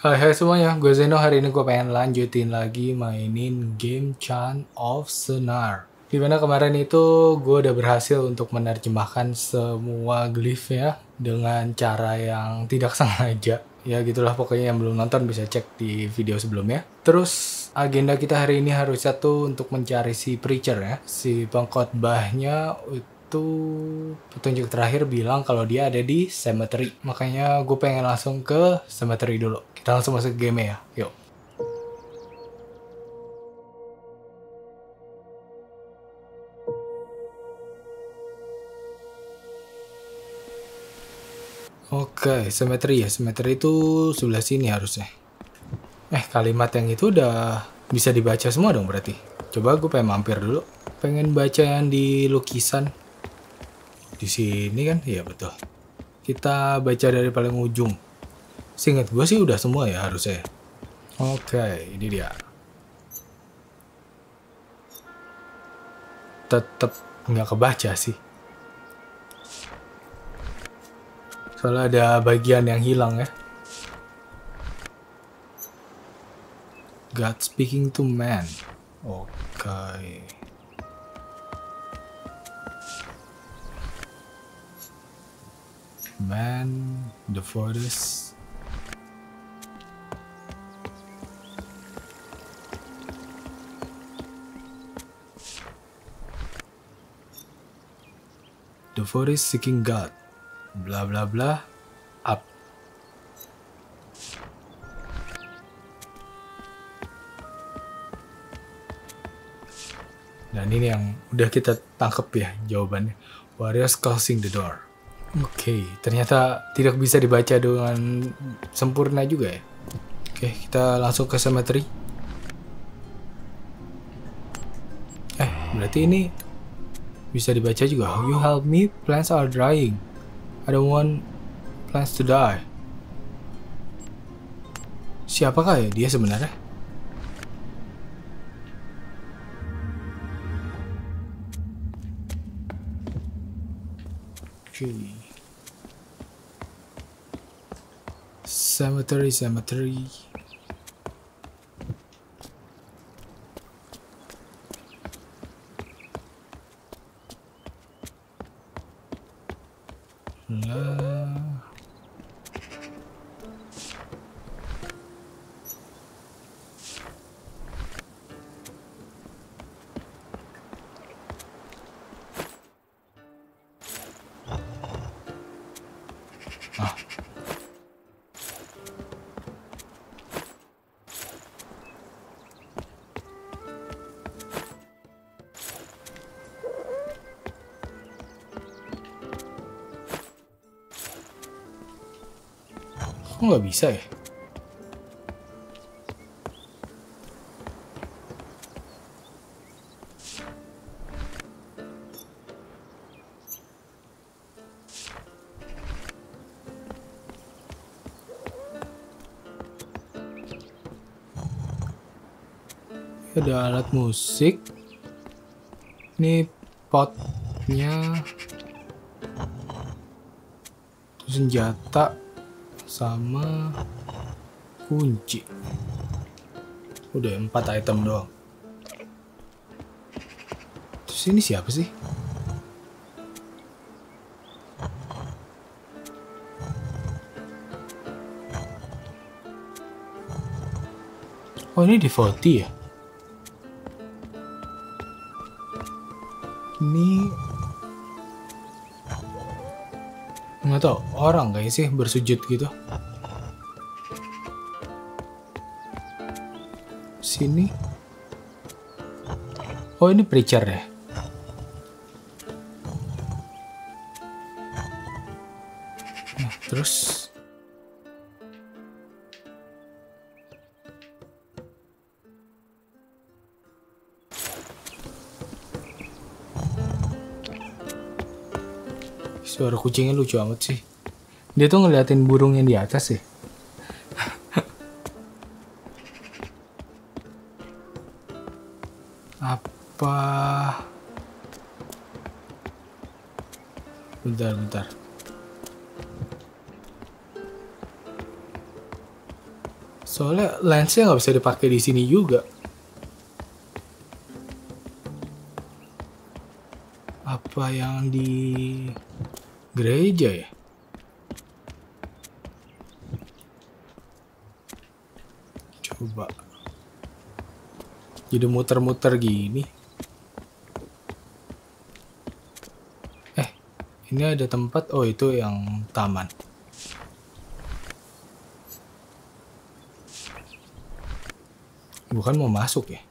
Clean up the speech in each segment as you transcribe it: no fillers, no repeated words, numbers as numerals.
Hai hai semuanya, gue Zeno. Hari ini gue pengen lanjutin lagi mainin game Chant of Sennaar. Dimana kemarin itu gue udah berhasil untuk menerjemahkan semua glyph ya dengan cara yang tidak sengaja. Ya gitulah pokoknya, yang belum nonton bisa cek di video sebelumnya. Terus agenda kita hari ini harusnya tuh untuk mencari si preacher ya, si pengkhotbahnya. Itu petunjuk terakhir bilang kalau dia ada di cemetery. Makanya gue pengen langsung ke cemetery dulu. Kita langsung masuk ke game ya. Yuk. Oke, cemetery ya. Cemetery itu sebelah sini harusnya. Kalimat yang itu udah bisa dibaca semua dong berarti. Coba gue pengen mampir dulu. Pengen baca yang di lukisan. Di sini kan? Iya betul. Kita baca dari paling ujung. Seingat gue sih udah semua ya harusnya. Oke, ini dia. Tetep nggak kebaca sih. Soalnya ada bagian yang hilang ya. God speaking to man. Oke. Man, the forest. The forest seeking God. Bla bla bla. Up. Dan ini yang udah kita tangkep ya jawabannya. Warriors closing the door. Oke, ternyata tidak bisa dibaca dengan sempurna juga ya. Oke, kita langsung ke cemetery. Berarti ini bisa dibaca juga. You help me, plants are dying. I don't want plants to die. Siapakah ya dia sebenarnya? Cemetery. Lah. Kok nggak bisa ya? Ada alat musik. Ini potnya. Terus senjata sama kunci. Udah 4 item doang. Terus ini siapa sih? Oh, ini devotee ya? Ini nggak tahu orang kayaknya sih bersujud gitu. Sini. Oh, ini preacher ya. Nah, terus suara kucingnya lucu amat sih. Dia tuh ngeliatin burung yang di atas sih. Apa? Bentar. Soalnya lensnya nggak bisa dipakai di sini juga. Apa yang di gereja ya? Coba. Jadi muter-muter gini. Ini ada tempat. Oh, itu yang taman. Bukan mau masuk ya?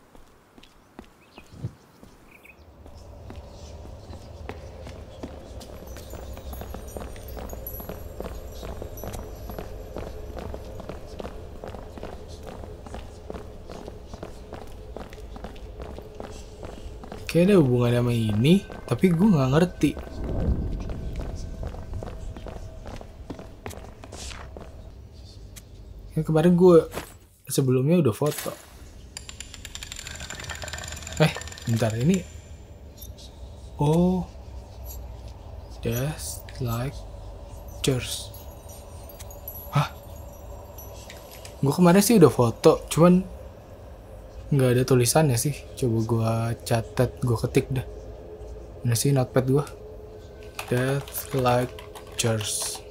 Kayaknya ada hubungannya sama ini, tapi gue nggak ngerti. Yang kemarin gue sebelumnya udah foto. Bentar ini. Oh, just like church. Hah? Gue kemarin sih udah foto, cuman nggak ada tulisannya sih. Coba gue catat, gue ketik dah. Mana sih notepad gue? Just like church.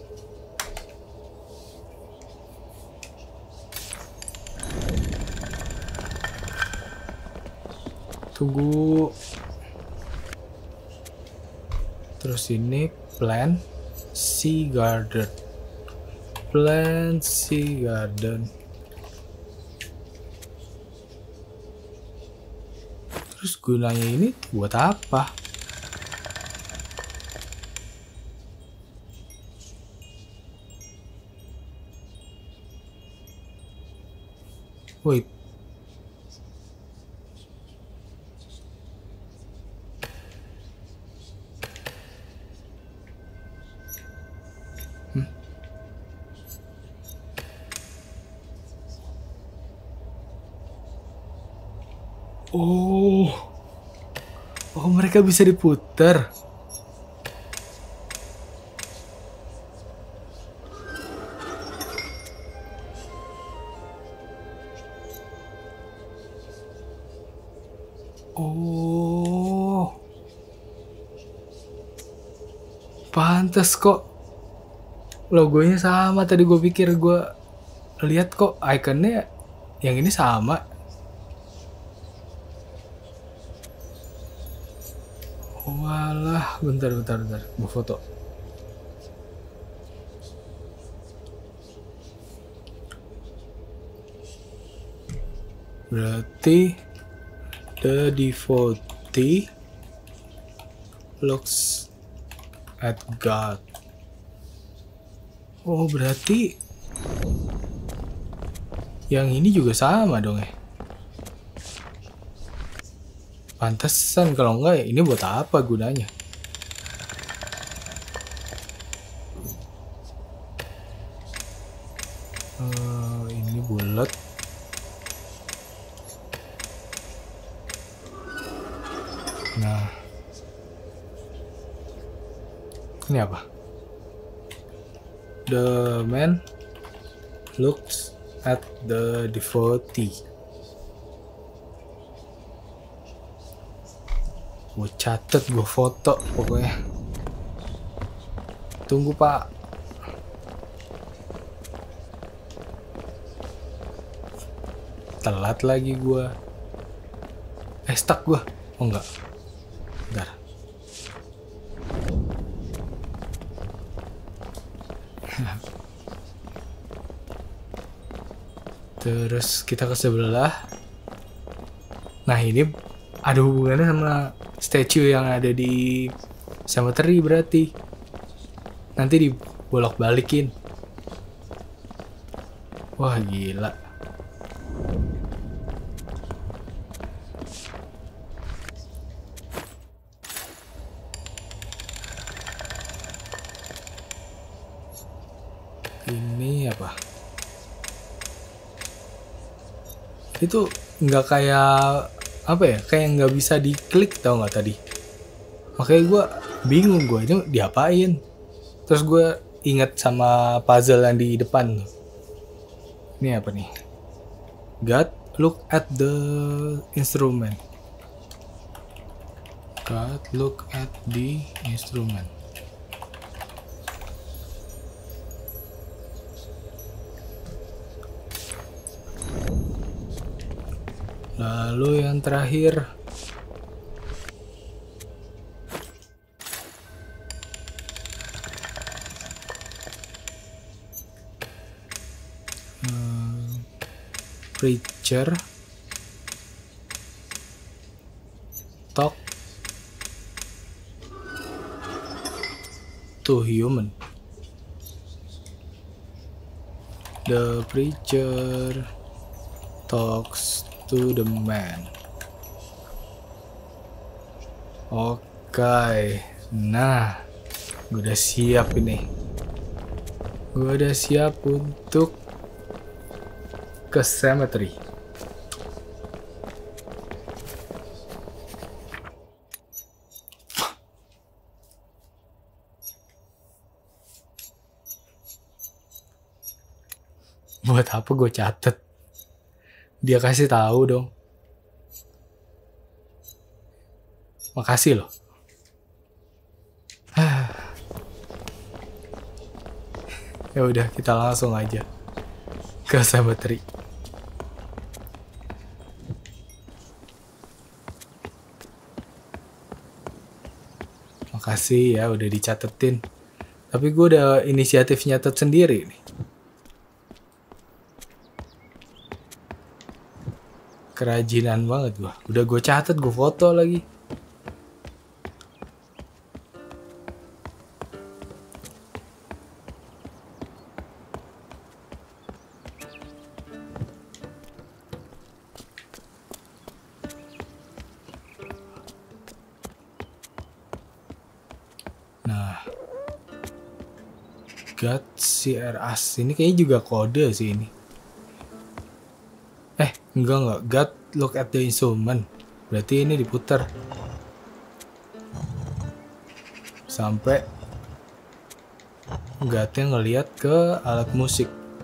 Tunggu. Terus ini plant sea garden. Plant sea garden. Terus gunanya ini buat apa? Wait. Oh, mereka bisa diputar. Oh, pantas kok logonya sama. Tadi gue pikir, gue lihat kok ikonnya yang ini sama. Walah, bentar, gue foto. Berarti the devotee looks at God. Oh, berarti yang ini juga sama dong ya. Pantesan, kalau enggak ya ini buat apa gunanya? Ini bulat. Nah, ini apa? The man looks at the devotee. Gue catet, gue foto pokoknya. Tunggu pak. Telat lagi gue. Stuck gue. Oh enggak. Bentar. Terus kita ke sebelah. Nah, ini ada hubungannya sama statue yang ada di cemetery berarti. Nanti dibolak-balikin. Wah, gila. Ini apa? Itu nggak kayak apa ya? Kayak nggak bisa diklik, tau nggak tadi? Makanya gue bingung, gue itu diapain. Terus gue inget sama puzzle yang di depan. Ini apa nih? God, look at the instrument. God, look at the instrument. Lalu yang terakhir, preacher talk to human. The preacher talks to the man. Oke, nah, gue udah siap ini. Gue udah siap untuk ke cemetery. Buat apa gue catet? Dia kasih tahu dong. Makasih loh. Ya udah, kita langsung aja ke cemetery. Makasih ya udah dicatetin. Tapi gue udah inisiatif nyatet sendiri nih. Kerajinan banget gua. Udah gue catet, gue foto lagi. Nah, God CRS ini kayaknya juga kode sih ini. Enggak. God look at the instrument. Berarti ini diputar sampai Godnya ngeliat ke alat musik.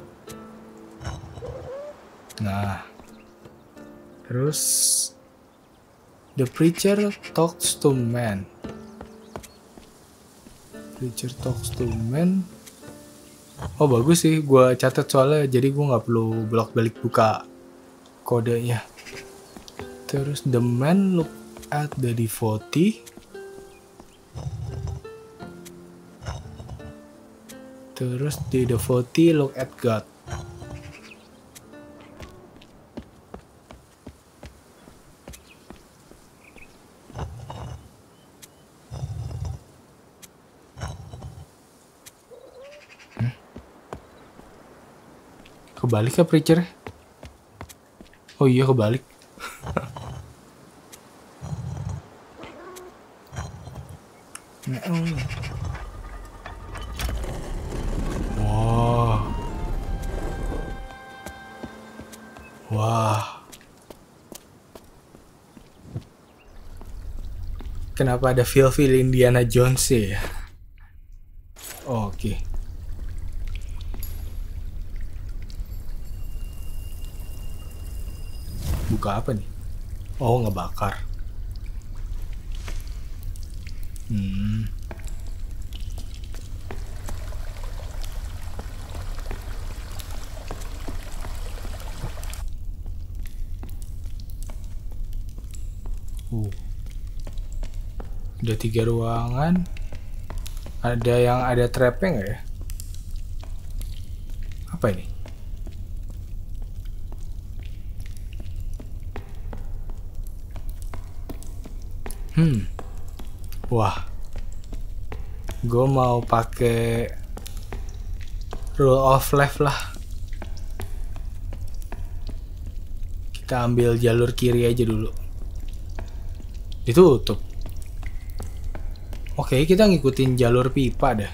Nah, terus the preacher talks to man. Preacher talks to man. Oh bagus sih, gue catat soalnya jadi gue nggak perlu bolak-balik buka kodenya. Terus the man look at the devotee. Terus the devotee look at God. Kebalik ya preacher? Oh iya kebalik. Wah. Kenapa ada feel Indiana Jones ya? Oke. Buka apa nih? Oh, ngebakar. Udah 3 ruangan. Ada yang ada trapnya nggak ya? Apa ini? Wah. Gue mau pakai rule of left lah. Kita ambil jalur kiri aja dulu. Ditutup. Oke, kita ngikutin jalur pipa dah.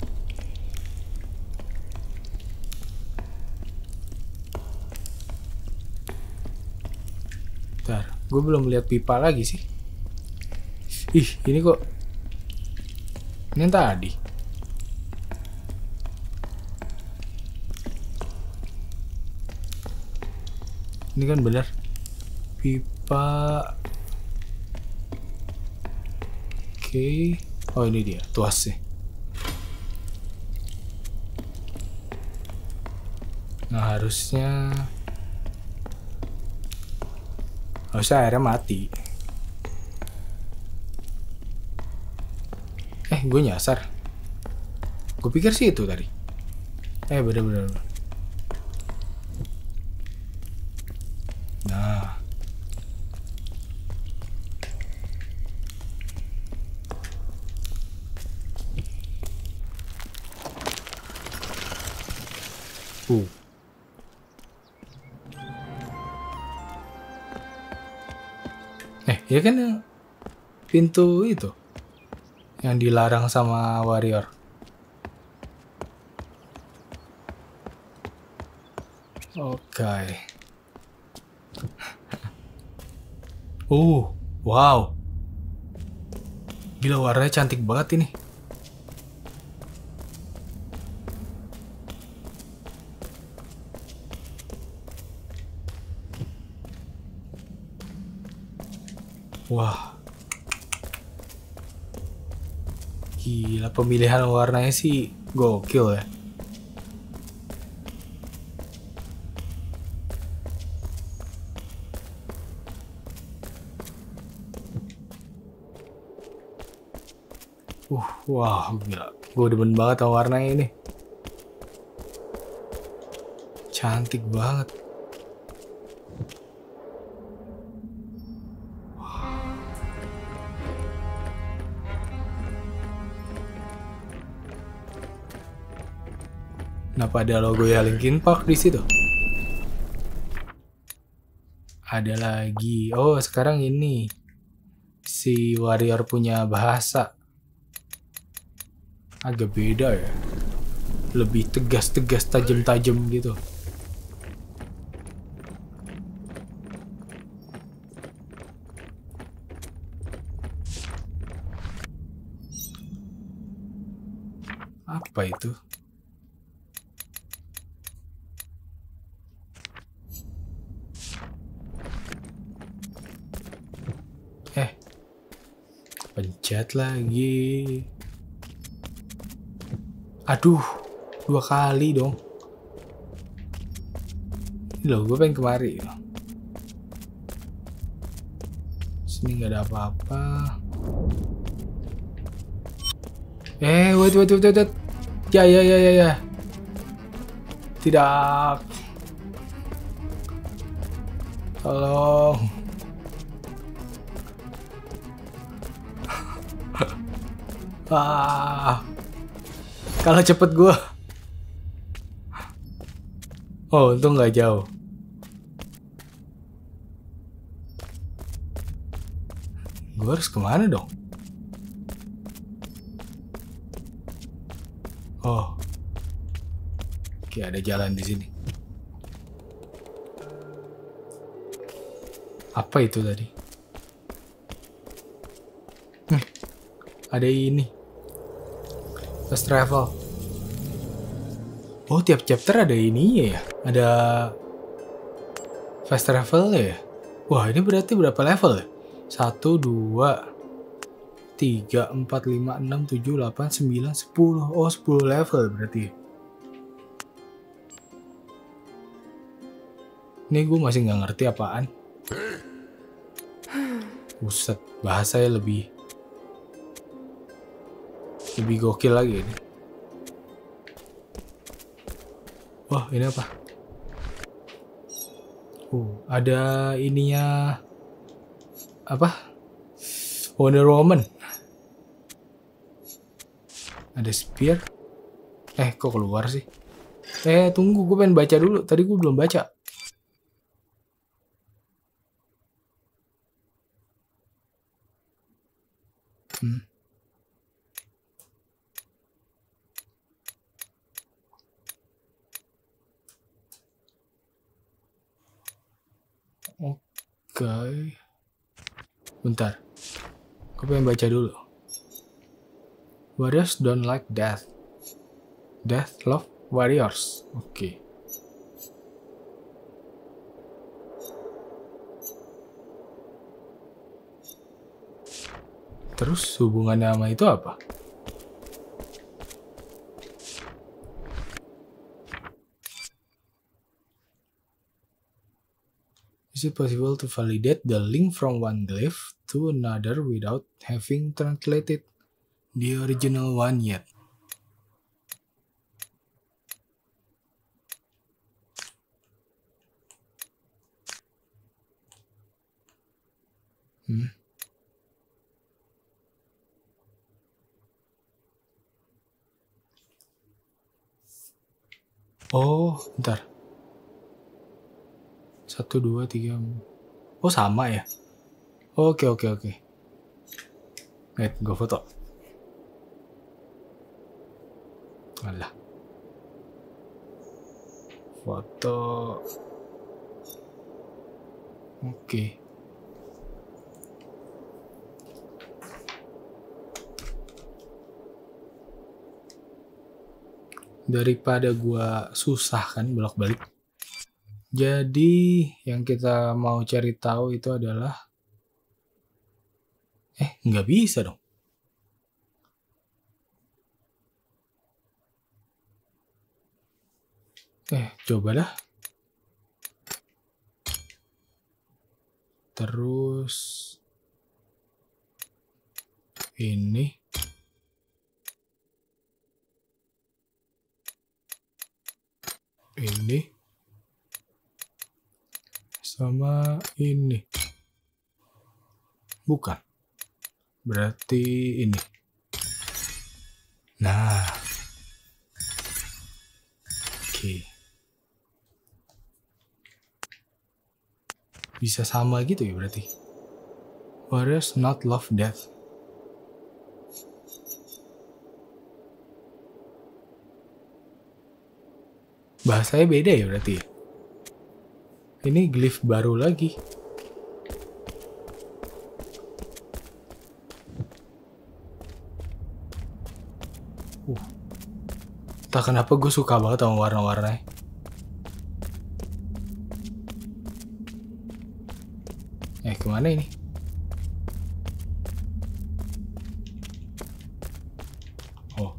Bentar, gue belum lihat pipa lagi sih. Ih, ini kok ini yang tadi. Bentar, gue Ini kan bener. Pipa. Oke. Oh ini dia, tuasnya. Nah harusnya airnya mati. Gue nyasar. Gue pikir sih itu tadi. Bener. Nah. Ya kan yang pintu itu yang dilarang sama warrior. Oke. Wow. Gila warnanya cantik banget ini. Wah. Gila pemilihan warnanya sih gokil ya. Wah, gila. Gue demen banget sama warnanya ini. Cantik banget. Kenapa ada logo ya Linkin Park di situ? Ada lagi. Oh, sekarang ini si warrior punya bahasa. Agak beda ya. Lebih tegas-tegas, tajam-tajam gitu. Apa itu? Pencet lagi. Aduh, 2 kali dong. Ini loh, gue pengen kemari. Sini nggak ada apa-apa. Wait. Ya. Tidak. Tolong. Kalau cepet gue. Oh, untung nggak jauh. Gue harus kemana dong? Oh, oke ada jalan di sini. Apa itu tadi? Ada ini. Fast travel. Oh, tiap chapter ada ininya ya. Ada fast travel ya. Wah, ini berarti berapa level ya? 1, 2, 3, 4, 5, 6, 7, 8, 9, 10. Oh, 10 level berarti. Ini gue masih nggak ngerti apaan. Buset, bahasanya lebih gokil lagi ini. Wah, ini apa? Ada ininya. Apa? Wonder Woman. Ada spear. Kok keluar sih? Tunggu, gue pengen baca dulu. Tadi gue belum baca. Oke. Bentar. Gue pengen baca dulu. Warriors don't like death. Death love warriors. Oke. Terus hubungannya sama itu apa? Is it possible to validate the link from one glyph to another without having translated the original one yet? Oh, bentar. 1, 2, 3. Oh, sama ya? Oke. Lihat, gue foto. Alah. Foto. Oke. Daripada gua susah kan bolak-balik. Jadi yang kita mau cari tahu itu adalah nggak bisa dong. Coba dah. Terus ini sama ini. Bukan. Berarti ini. Nah. Oke. Bisa sama gitu ya berarti. Warriors not love death. Bahasanya beda ya berarti. Ini glyph baru lagi. Entah kenapa gue suka banget sama warna-warnanya. Kemana ini? Oh.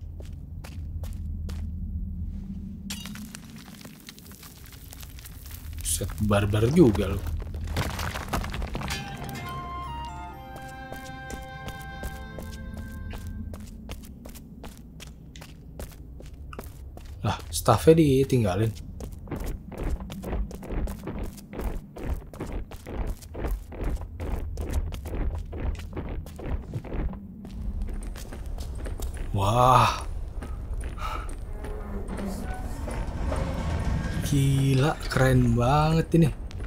Set barbar juga loh. Lah, staffnya ditinggalin. Wah. Gila, keren banget ini.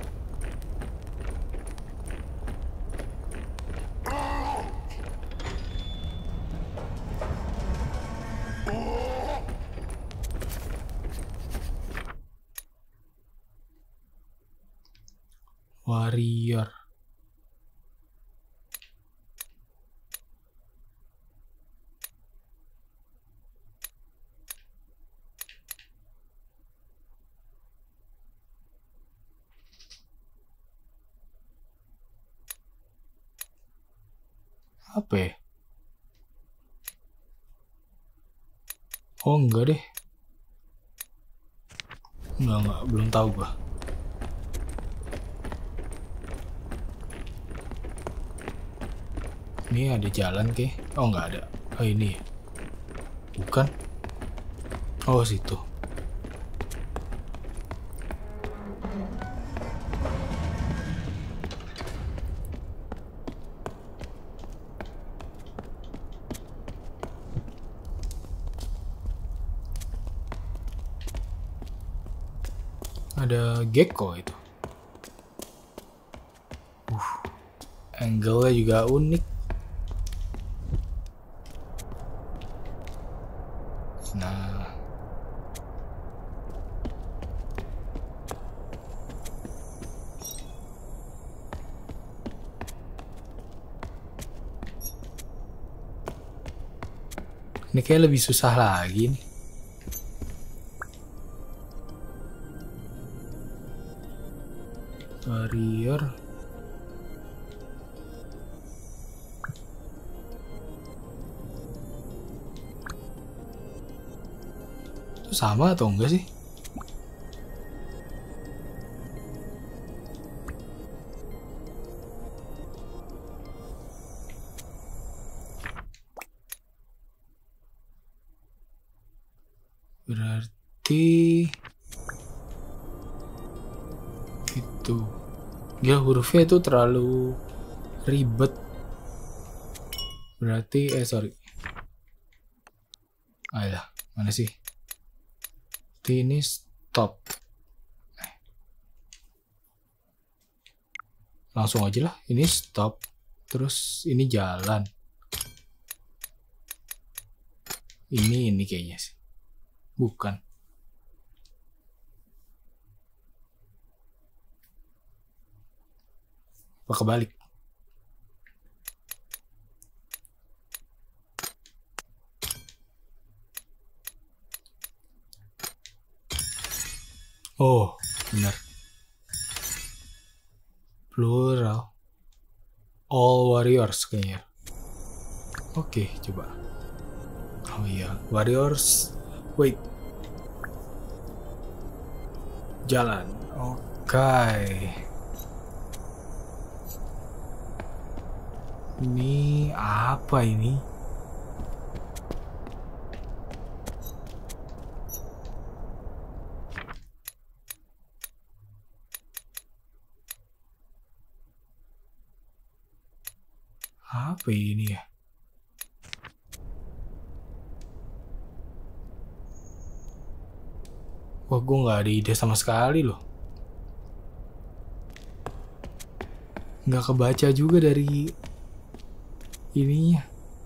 Warrior. Apa ya? Oh enggak deh. Enggak, belum tahu gua. Ini ada jalan ke? Oh enggak ada. Oh ini ya? Bukan. Oh situ. Ada gecko itu. Angle-nya juga unik. Nah. Ini kayak lebih susah lagi nih. Warrior. sama atau enggak sih? Berarti itu. Ya hurufnya itu terlalu ribet. Berarti sorry. Ayolah, mana sih? Ini stop. Langsung aja lah, ini stop. Terus ini jalan. Ini kayaknya sih. Bukan. Apa kebalik? Oh, benar. Plural. All warriors kayaknya. Oke, coba. Oh iya, warriors. Wait. Jalan. Oke. Ini apa ini? Apa ini ya? Wah, gue nggak ada ide sama sekali loh. Nggak kebaca juga dari ininya.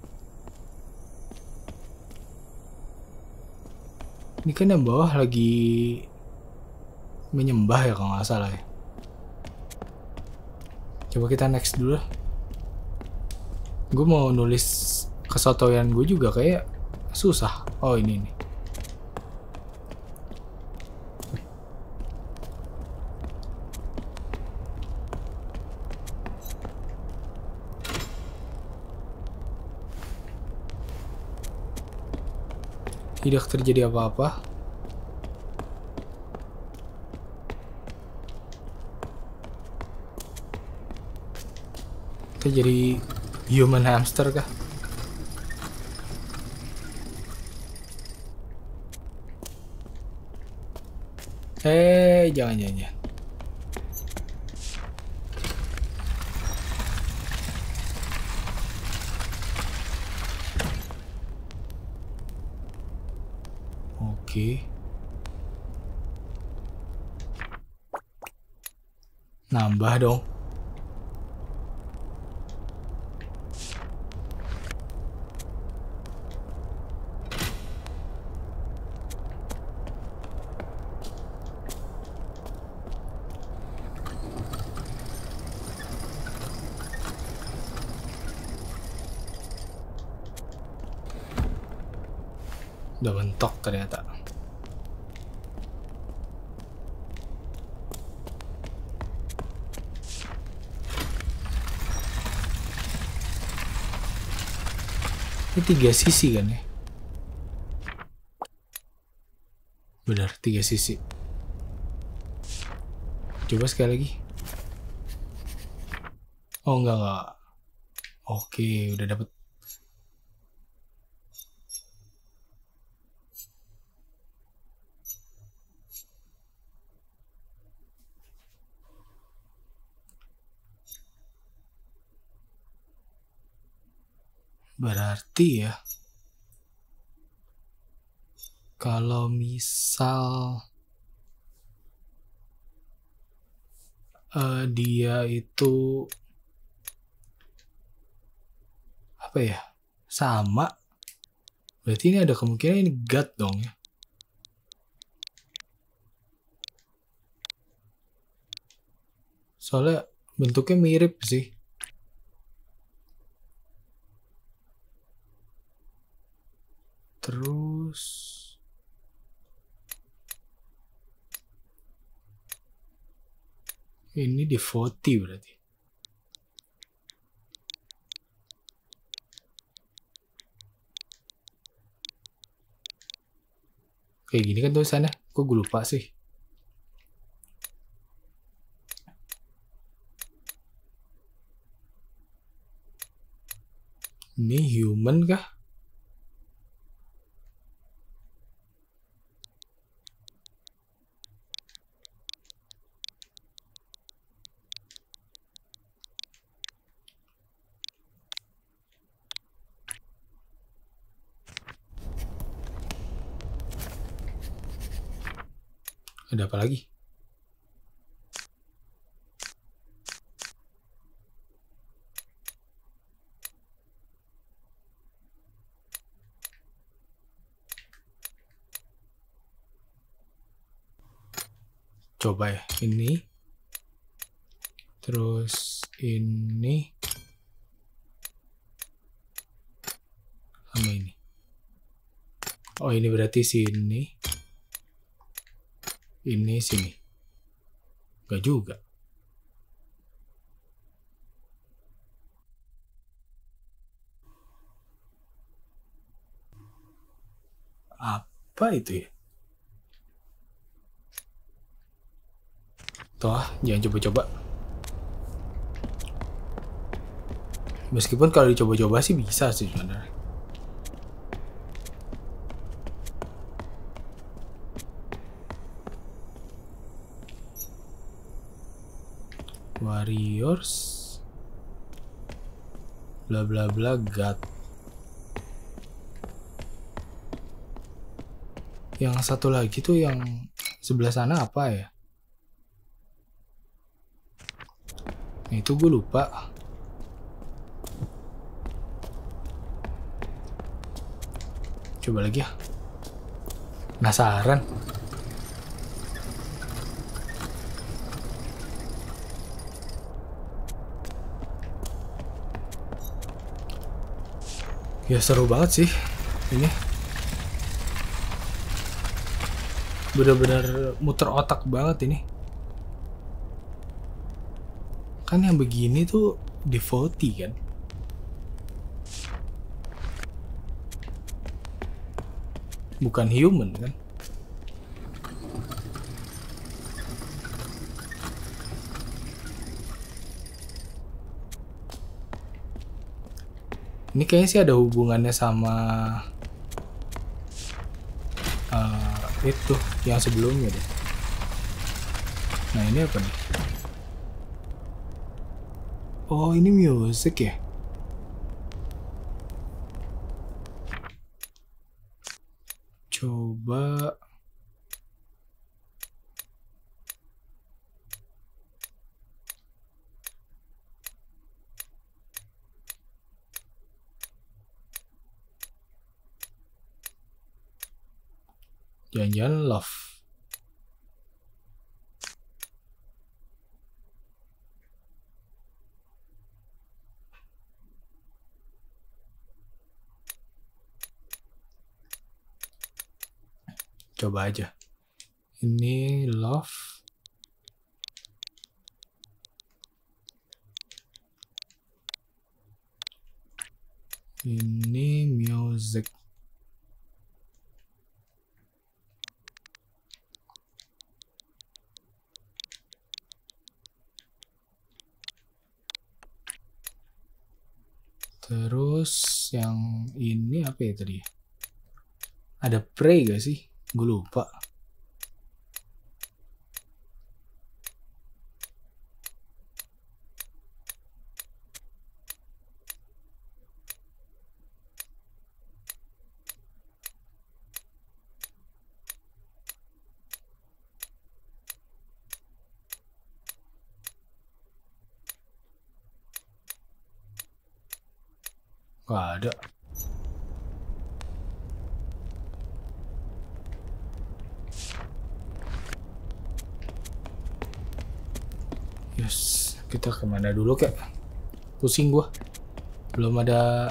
Ini kan yang bawah lagi menyembah ya kalau nggak salah ya. Coba kita next dulu lah. Gue mau nulis kesotoyan gue juga kayak susah. Oh ini nih. Tidak terjadi apa-apa. Kita jadi human hamster kah? Jangan. Oke. Nambah dong. Udah mentok ternyata. Ini 3 sisi kan ya? Benar, 3 sisi. Coba sekali lagi. Oh enggak. Oke, udah dapet. Berarti ya, kalau misal dia itu apa ya, sama, berarti ini ada kemungkinan ini God dong ya. Soalnya bentuknya mirip sih. Terus ini devotee berarti. Kayak gini kan tulisannya. Kok gue lupa sih. Ini human kah? Ada apa lagi? Coba ya, ini. Terus ini. Sama ini. Oh, ini berarti sini. Ini sini. Gak juga. Apa itu ya? Tuh, jangan coba-coba. Meskipun kalau dicoba-coba sih bisa sih sebenarnya. Warriors. Bla bla bla God. Yang satu lagi tuh yang sebelah sana apa ya? Nah, itu gue lupa. Coba lagi ya. Penasaran. Ya seru banget sih ini. Bener-bener muter otak banget ini. Kan yang begini tuh devote kan. Bukan human kan. Ini kayaknya sih ada hubungannya sama itu yang sebelumnya deh. Nah, ini apa nih? Oh, ini music ya? Coba. Jangan-jangan love. Coba aja. Ini love. Ini music. Terus yang ini apa ya tadi? Ada pray gak sih? Gue lupa. Gak ada. Yes, kita kemana dulu kek? Pusing gua. Belum ada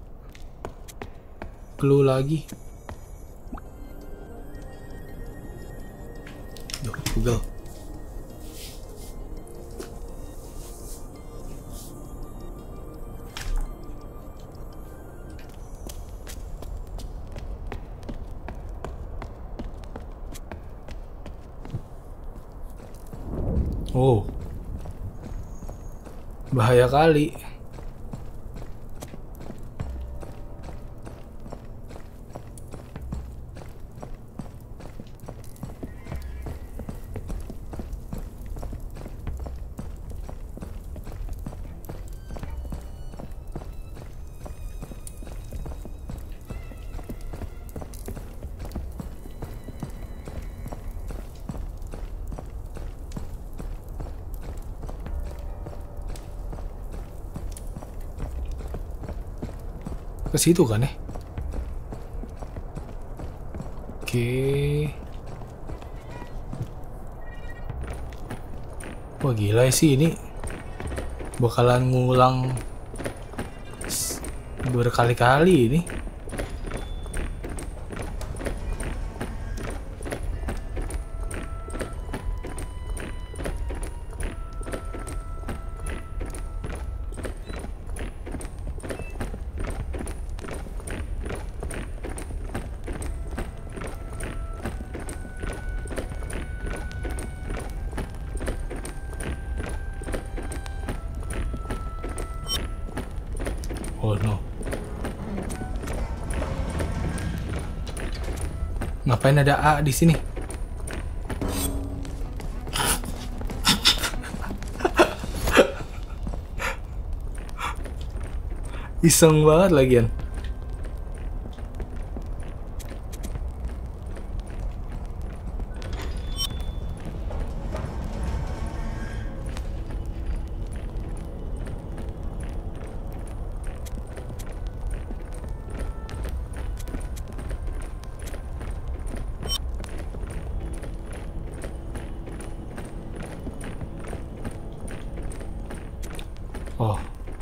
clue lagi. Duh, Google. Oh, bahaya kali. Ke situ kan ya? Oke. Wah gila sih ini. Bakalan ngulang berkali-kali ini. Oh no. Ngapain ada A di sini? Iseng banget lagian. Oh.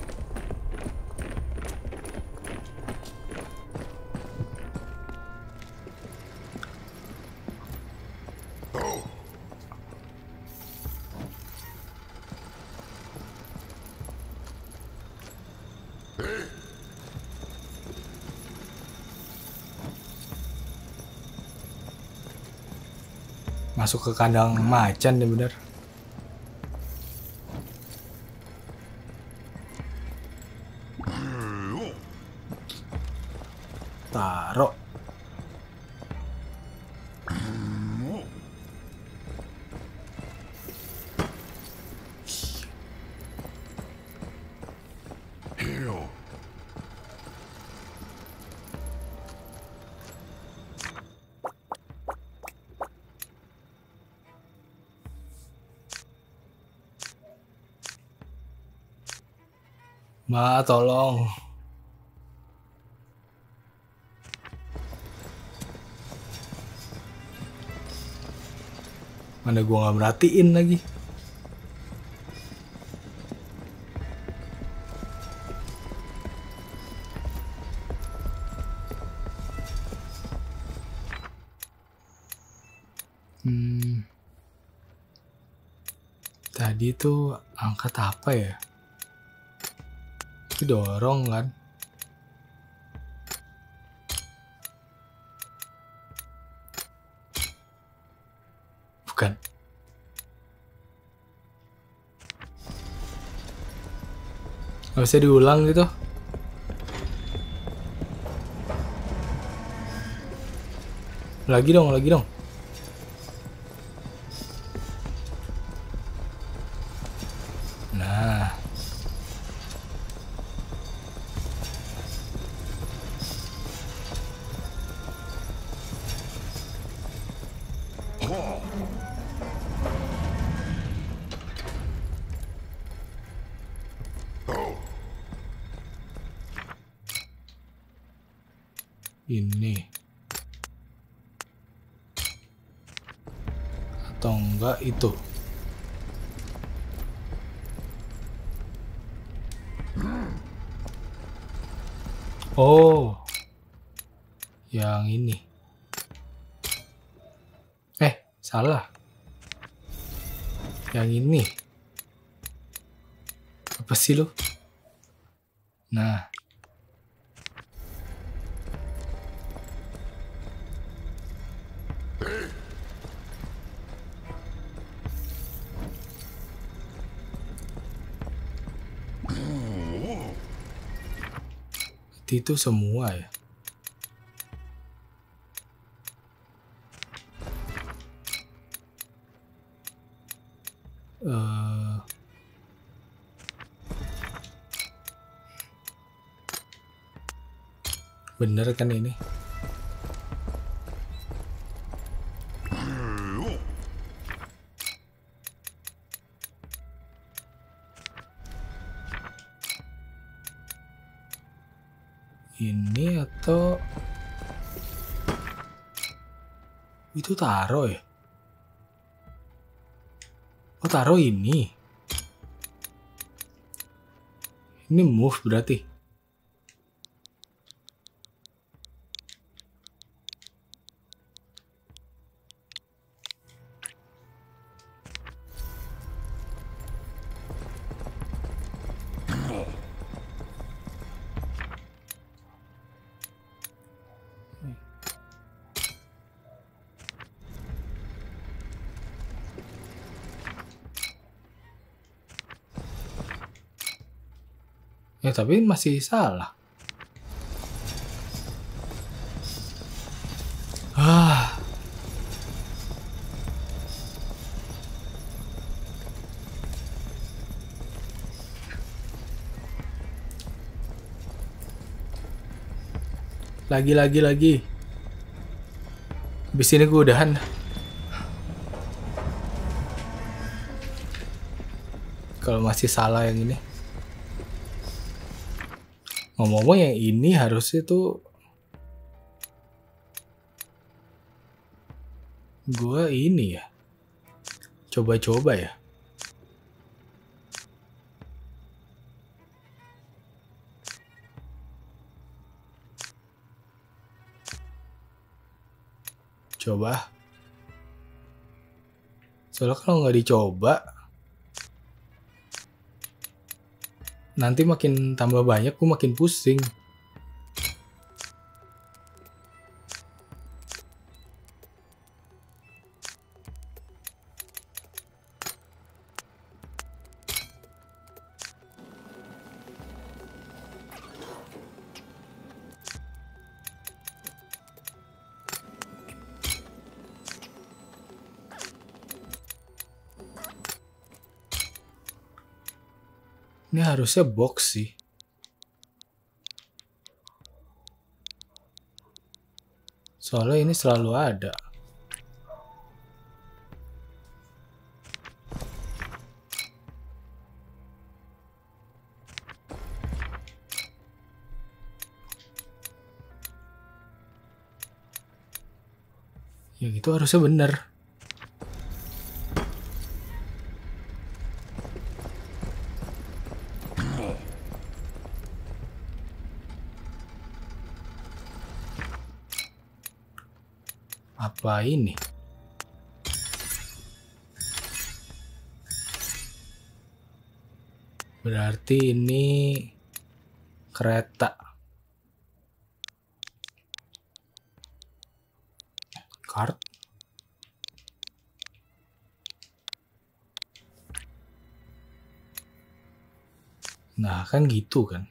Masuk ke kandang macan deh bener. Taruh. Ma, tolong. Mana gua nggak merhatiin lagi. Tadi tuh angkat apa ya? Itu dorong kan? Bukan. Gak bisa diulang gitu. Lagi dong, lagi dong. Nah. Ini. Atau enggak itu. Oh. Yang ini. Salah. Yang ini. Apa sih lu? Nah. Itu semua ya. Bener kan ini? Ini atau itu taro ya? Oh, taro ini. Ini move berarti. Ya tapi masih salah. Lagi. Habis ini gue udahan. Kalau masih salah yang ini. Ngomong-ngomong yang ini harusnya tuh gue ini ya. Coba-coba ya. Coba. Soalnya kalau nggak dicoba, nanti makin tambah banyak, gue makin pusing. Ini harusnya box sih. Soalnya ini selalu ada. Ya gitu harusnya bener. Apa ini? Berarti ini kereta. Kart. Nah, kan gitu kan.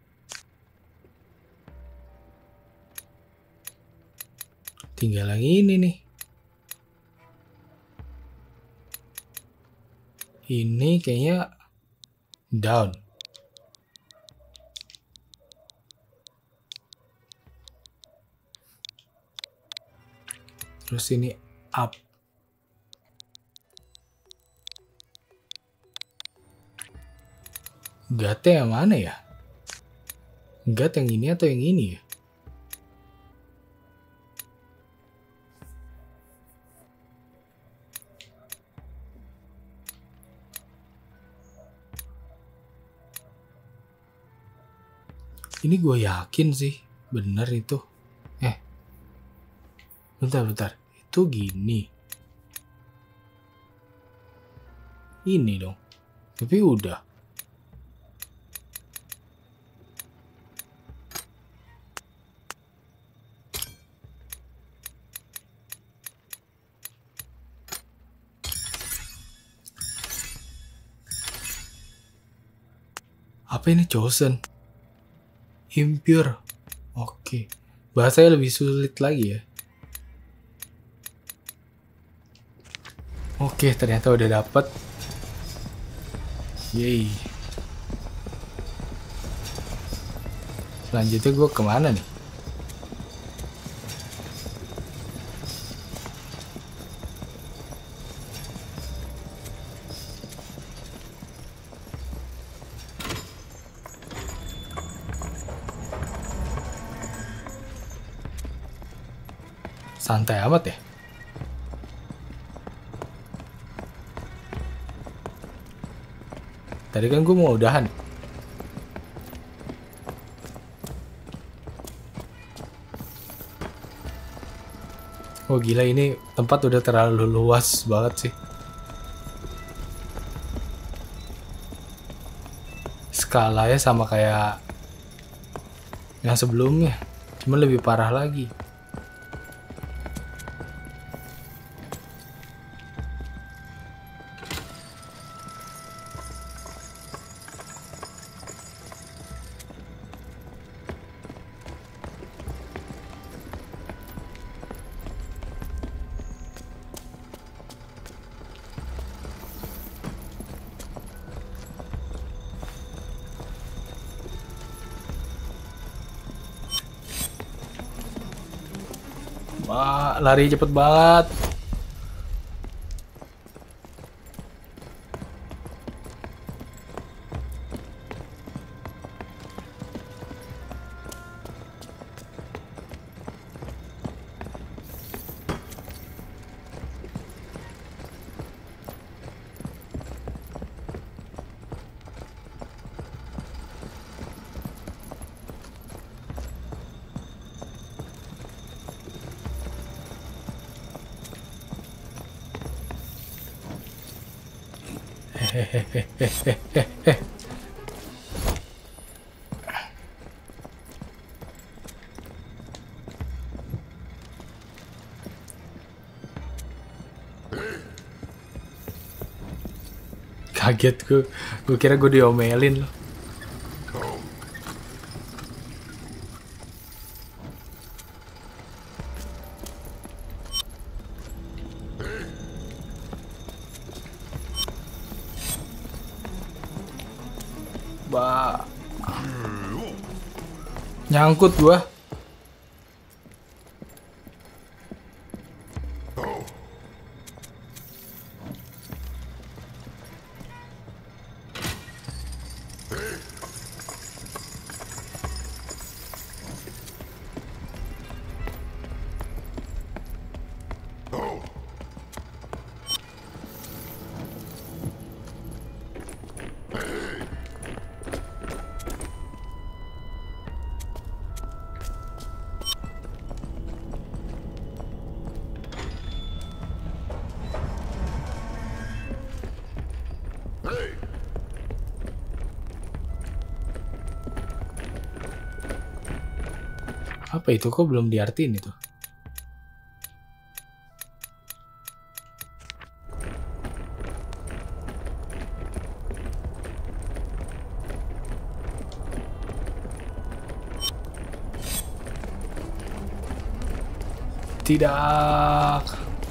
Tinggal lagi ini nih. Ini kayaknya down. Terus ini up. Gatnya yang mana ya? Gat yang ini atau yang ini ya? Ini gue yakin sih bener itu. Bentar. Itu gini. Ini dong. Tapi udah. Apa ini chosen? Impure. Oke. Bahasanya lebih sulit lagi ya. Oke, ternyata udah dapet. Yeay. Selanjutnya gue kemana nih? Santai amat ya. Tadi kan gue mau udahan. Oh gila, ini tempat udah terlalu luas banget sih. Skalanya sama kayak yang sebelumnya, cuma lebih parah lagi. Wah, lari cepet banget. Kaget gue kira gue diomelin loh. Bah, nyangkut gua. Apa itu, kok belum diartiin itu? Tidak.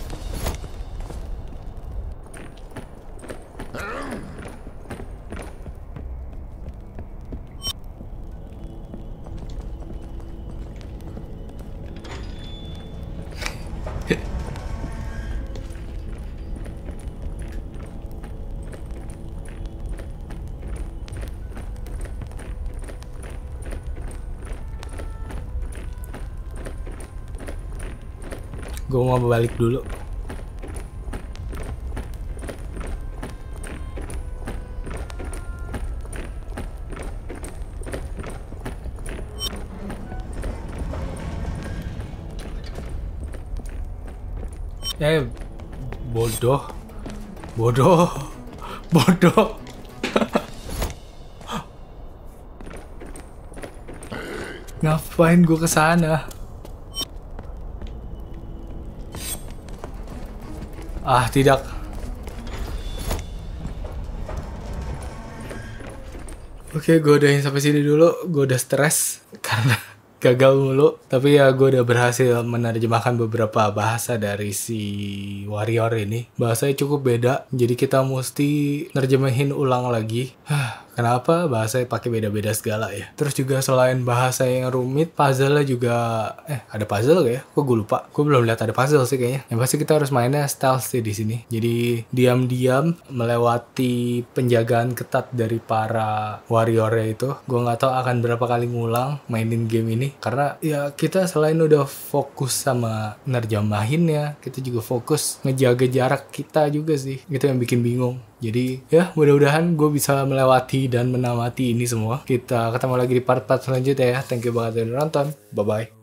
Gue mau balik dulu. Bodoh. Bodoh. Bodoh. Ngapain gue kesana? Ah, tidak. Oke, gue udahin sampai sini dulu. Gue udah stres karena gagal mulu. Tapi ya gue udah berhasil menerjemahkan beberapa bahasa dari si warrior ini. Bahasanya cukup beda, jadi kita mesti nerjemahin ulang lagi. Kenapa bahasanya pakai beda-beda segala ya? Terus juga selain bahasa yang rumit, puzzle-nya juga ada puzzle gak ya? Kok gue lupa. Gue belum lihat ada puzzle sih kayaknya. Yang pasti kita harus mainnya stealth sih di sini. Jadi diam-diam melewati penjagaan ketat dari para warrior-nya itu. Gue nggak tahu akan berapa kali ngulang mainin game ini, karena ya kita selain udah fokus sama nerjemahinnya, kita juga fokus ngejaga jarak kita juga sih. Itu yang bikin bingung. Jadi ya mudah-mudahan gue bisa melewati dan menamati ini semua. Kita ketemu lagi di part-part selanjutnya ya. Thank you banget udah nonton. Bye-bye.